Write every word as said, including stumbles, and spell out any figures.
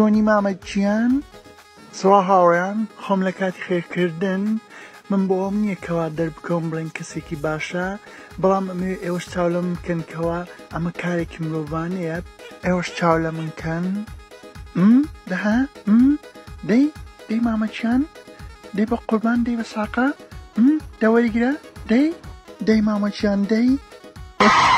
چۆنی مامەگیان سڵاو هاوڕێیان خۆم لە کاتی خێرکردن من بۆ ئەوم نییە کەوا دەربکەوم بڵێن کەسێکی باشە بەڵام ئەمێ ئێوەش چاو لە من بکەن کەوا ئەمە کارێکی مرۆڤانەیە ئێوەش چاو لە من کەن دەها دەی دەی مامەچیان دەی بە قوربان دەی بە ساقا دەوەریگرە دەی دەی مامەچیان دەی